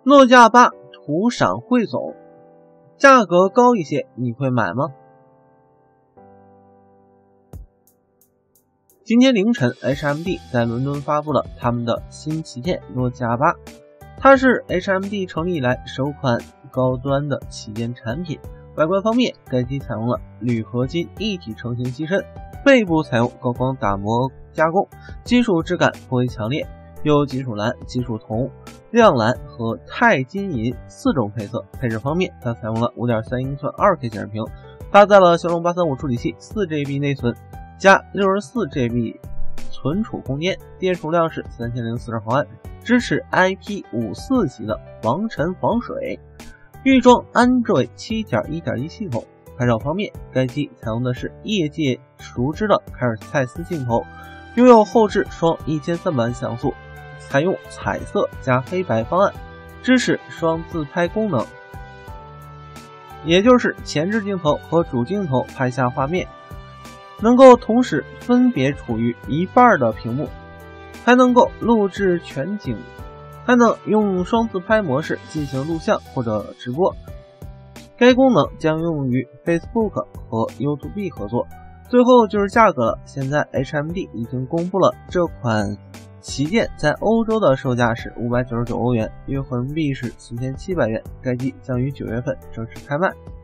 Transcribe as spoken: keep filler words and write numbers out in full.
诺基亚八图闪汇总，价格高一些，你会买吗？今天凌晨 H M D 在伦敦发布了他们的新旗舰诺基亚八，它是 H M D 成立以来首款高端的旗舰产品。外观方面，该机采用了铝合金一体成型机身，背部采用高光打磨加工，金属质感颇为强烈，有金属蓝、金属铜、亮蓝和钛金银四种配色。配置方面，它采用了 五点三英寸 二K 显示屏，搭载了骁龙八三五处理器， 四 G B 内存加 六十四 G B 存储空间，电储量是三千零四十毫安，支持 I P 五十四 级的防尘防水，预装 Android 七点一点一 系统。拍照方面，该机采用的是业界熟知的凯尔蔡司镜头，拥有后置双一千三百万像素，采用彩色加黑白方案，支持双自拍功能，也就是前置镜头和主镜头拍下画面能够同时分别处于一半的屏幕，还能够录制全景，还能用双自拍模式进行录像或者直播。该功能将用于 Facebook 和 YouTube 合作。最后就是价格了，现在 H M D 已经公布了这款旗舰在欧洲的售价是五百九十九欧元，约合人民币是四千七百元，该机将于九月份正式开卖。